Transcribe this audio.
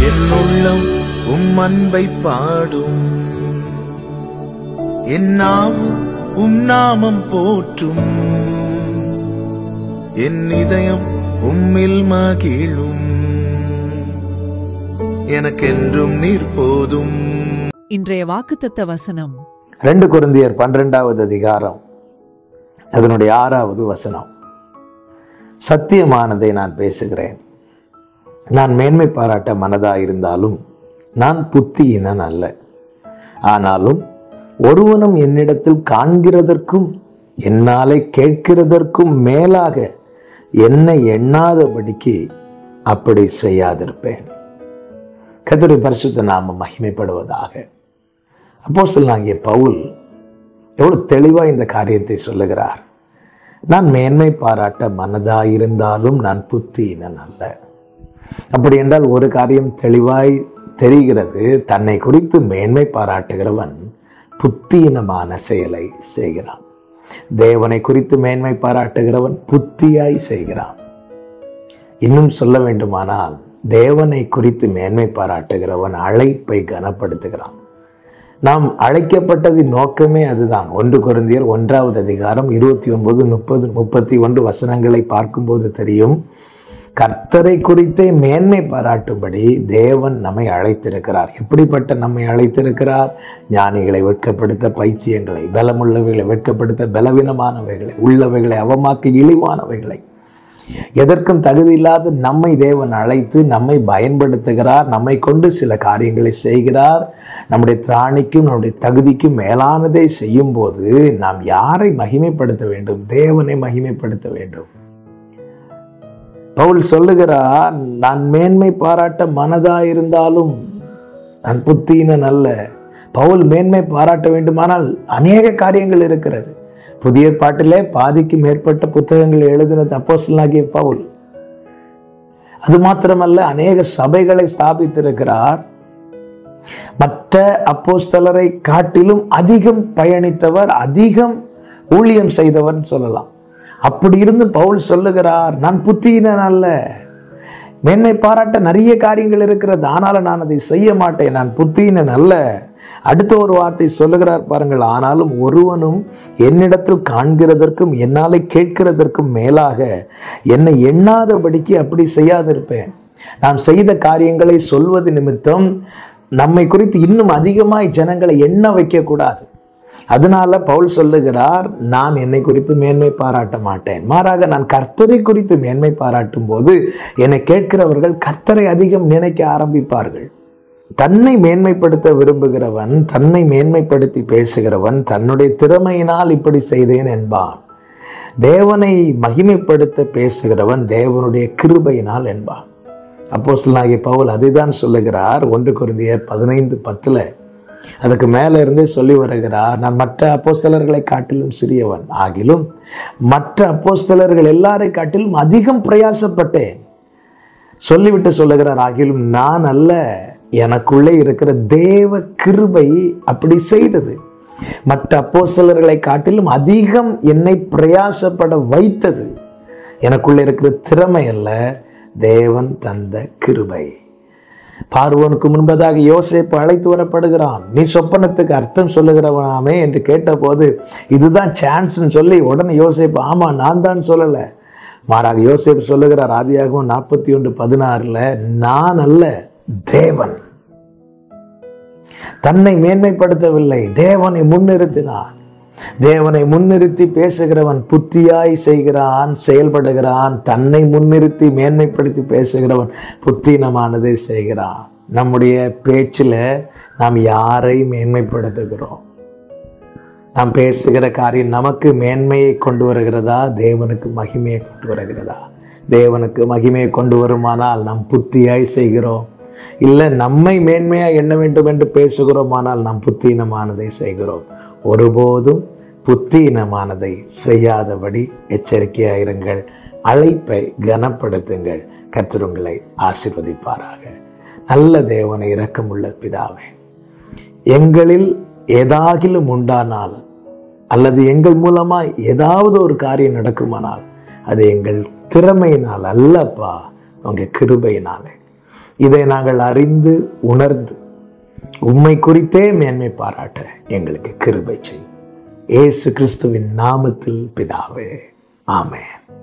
என் உள்ளம் அன்பை பாடும், என் நாவும் நாமம் போற்றும், என் இதயம் உம்மில் மகிழும், எனக்கென்றும் நீர் போதும். இன்றைய வாக்குத்தத்த வசனம் 2 கொரிந்தியர் 12வது அதிகாரம் அதனுடைய 6வது வசனம். சத்தியமானதை நான் பேசுகிறேன். நான் மேன்மை பாராட்ட மனதாயிருந்தாலும் நான் புத்தியினன் அல்ல. ஆனாலும் ஒருவனும் என்னிடத்தில் காண்கிறதற்கும் என்னாலே கேட்கிறதற்கும் மேலாக என்னை எண்ணாதபடிக்கு அப்படி செய்யாதிருப்பேன். கர்த்தருடைய பரிசுத்த நாமம் மகிமைப்படுவதாக. அப்போஸ்தலனாகிய பவுல் எவ்வளவு தெளிவா இந்த காரியத்தை சொல்லுகிறார். நான் மேன்மை பாராட்ட மனதாயிருந்தாலும் நான் புத்தியினன் அல்ல. அப்படி என்றால் ஒரு காரியம் தெளிவாய் தெரிகிறது. தன்னை குறித்து மேன்மை பாராட்டுகிறவன் புத்தியினமான செயலை செய்கிறான். தேவனை குறித்து மேன்மை பாராட்டுகிறவன் புத்தியாய் செய்கிறான். இன்னும் சொல்ல வேண்டுமானால் தேவனை குறித்து மேன்மை பாராட்டுகிறவன் அழைப்பை கனப்படுத்துகிறான். நாம் அழைக்கப்பட்டதின் நோக்கமே அதுதான். 1 கொரிந்தியர் 1வது அதிகாரம் 29, 30, 31 வசனங்களை பார்க்கும்போது தெரியும். கர்த்தரை குறித்தே மேன்மை பாராட்டும்படி தேவன் நம்மை அழைத்திருக்கிறார். எப்படிப்பட்ட நம்மை அழைத்திருக்கிறார்? ஞானிகளை வெட்கப்படுத்த பைத்தியங்களை, பலமுள்ளவைகளை வெட்கப்படுத்த பலவீனமானவைகளை, உள்ளவைகளை அவமாக்கி இழிவானவைகளை, எதற்கும் தகுதி இல்லாத நம்மை தேவன் அழைத்து நம்மை பயன்படுத்துகிறார். நம்மை கொண்டு சில காரியங்களை செய்கிறார். நம்முடைய திராணிக்கும் நம்முடைய தகுதிக்கும் மேலானதை செய்யும் போது நாம் யாரை மகிமைப்படுத்த வேண்டும்? தேவனை மகிமைப்படுத்த வேண்டும். பவுல் சொல்லுகிறார், நான் மேன்மை பாராட்ட மனதாயிருந்தாலும் நான் புத்தியினன் அல்ல. பவுல் மேன்மை பாராட்ட வேண்டுமானால் அநேக காரியங்கள் இருக்கிறது. புதிய பாட்டிலே பாதிக்கு மேற்பட்ட புத்தகங்கள் எழுதினது அப்போஸ்தலனாகிய பவுல். அது மாத்திரமல்ல, அநேக சபைகளை ஸ்தாபித்திருக்கிறார். மற்ற அப்போஸ்தலரை காட்டிலும் அதிகம் பயணித்தவர், அதிகம் ஊழியம் செய்தவர் சொல்லலாம். அப்படி இருந்து பவுல் சொல்லுகிறார், நான் புத்தியினன் அல்ல. மேன்மை பாராட்ட நிறைய காரியங்கள் இருக்கிறது, ஆனாலும் நான் அதை செய்ய மாட்டேன். நான் புத்தியினன் அல்ல. அடுத்த ஒரு வார்த்தை சொல்லுகிறார் பாருங்கள். ஆனாலும் ஒருவனும் என்னிடத்தில் காண்கிறதற்கும் என்னாலே கேட்கிறதற்கும் மேலாக என்னை எண்ணாதபடிக்கு அப்படி செய்யாதிருப்பேன். நாம் செய்த காரியங்களை சொல்வது நிமித்தம் நம்மை குறித்து இன்னும் அதிகமாய் ஜனங்களை எண்ண வைக்க கூடாது. அதனால பவுல் சொல்லுகிறார், நான் என்னை குறித்து மேன்மை பாராட்ட மாட்டேன். மாறாக நான் கர்த்தரை குறித்து மேன்மை பாராட்டும் போது என்னை கேட்கிறவர்கள் கர்த்தரை அதிகம் நினைக்க ஆரம்பிப்பார்கள். தன்னை மேன்மைப்படுத்த விரும்புகிறவன், தன்னை மேன்மைப்படுத்தி பேசுகிறவன் தன்னுடைய திறமையினால் இப்படி செய்தேன் என்பான். தேவனை மகிமைப்படுத்த பேசுகிறவன் தேவனுடைய கிருபையினால் என்பான். அப்போஸ்தலனாகிய பவுல் அதுதான் சொல்லுகிறார். 1 கொரிந்தியர் 15:10 அதுக்கு மேல இருந்தே சொல்லி வருகிறார், நான் மற்ற அப்போஸ்தலர்களை காட்டிலும் சிறியவன், ஆகிலும் மற்ற அப்போஸ்தலர்கள் எல்லாரை காட்டிலும் அதிகம் பிரயாசப்பட்டேன். சொல்லிவிட்டு சொல்லுகிறார், ஆகிலும் நான் அல்ல, எனக்குள்ளே இருக்கிற தேவ கிருபை அப்படி செய்தது. மற்ற அப்போஸ்தலர்களை காட்டிலும் அதிகம் என்னை பிரயாசப்பட வைத்தது எனக்குள்ளே இருக்கிற திறமை அல்ல, தேவன் தந்த கிருபை. பார்வோனுக்கு முன்பதாக யோசேப்பு அழைத்து வரப்படுகிறான். நீ சொப்பனத்துக்கு அர்த்தம் சொல்லுகிறவனாமே என்று கேட்டபோது இதுதான் சான்ஸ்ன்னு சொல்லி உடனே யோசேப்பு ஆமா நான் தான் சொல்லலை. மாறாக யோசேப்பு சொல்லுகிறார் ஆதியாகமம் 41:16 நான் அல்ல, தேவன். தன்னை மேன்மைப்படுத்தவில்லை, தேவனை முன்னிறுத்தினான். தேவனை முன்னிறுத்தி பேசுகிறவன் புத்தியாய் செய்கிறான், செயல்படுகிறான். தன்னை முன்னிறுத்தி மேன்மைப்படுத்தி பேசுகிறவன் புத்தீனமானதை செய்கிறான். நம்முடைய பேச்சில் நாம் யாரை மேன்மைப்படுத்துகிறோம்? நாம் பேசுகிற காரியம் நமக்கு மேன்மையை கொண்டு வருகிறதா, தேவனுக்கு மகிமையை கொண்டு வருகிறதா? தேவனுக்கு மகிமையை கொண்டு வருமானால் நாம் புத்தியாய் செய்கிறோம். இல்லை நம்மை மேன்மையாக எண்ண வேண்டும் என்று பேசுகிறோமானால் நாம் புத்தீனமானதை செய்கிறோம். ஒருபோதும் புத்தீனமானதை செய்யாதபடி எச்சரிக்கையாயிருங்கள். அழைப்பை கனப்படுத்துங்கள். கர்த்தர் உங்களை ஆசீர்வதிப்பாராக. நல்ல தேவனை, இரக்கமுள்ள பிதாவே, எங்களில் ஏதாகிலும் உண்டானால் அல்லது எங்கள் மூலமாய் ஏதாவது ஒரு காரியம் நடக்குமானால் அது எங்கள் திறமையினால் அல்லப்பா, உங்க கிருபையினாலே. இதை நாங்கள் அறிந்து உணர்ந்து உம்மை குறித்தே மேன்மை பாராட்ட எங்களுக்கு கிருபை செய்யும். இயேசு கிறிஸ்துவின் நாமத்தில் பிதாவே, ஆமென்.